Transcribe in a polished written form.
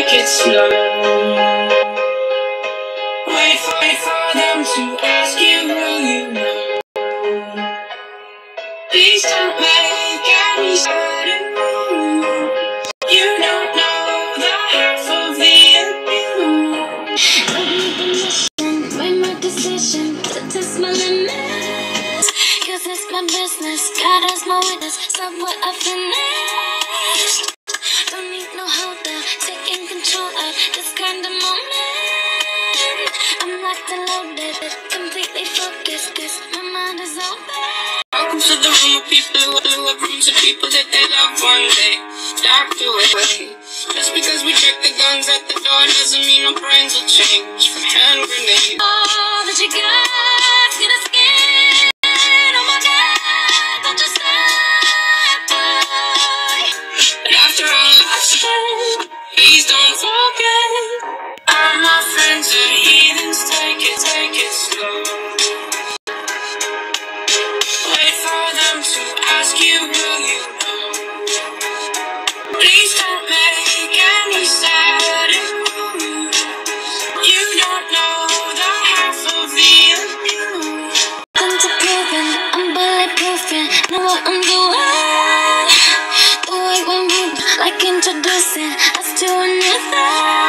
take it slow. Wait for them to ask you who you know. Please don't make any sudden moves. You don't know the half of the abuse. Give me permission, make my decision to test my limits. Cause it's my business, God is my witness. Somewhere I finished. Don't need no holder, taking control of this kind of moment. I'm locked and loaded, completely focused, cause my mind is open. Welcome to the room of people who have rooms of people that they love one day docked away. Just because we check the guns at the door doesn't mean our brains will change from hand grenades. All that you got, gonna skin. Oh my God, don't you stand by. But after all I've said, please don't forget, all my friends are heathens, take it slow. Wait for them to ask you who you know. Please don't make any sudden moves. You don't know the half of the abuse. I'm proving, I'm bulletproofing, know what I'm doing. The way we're moving, like introducing us to a new thing.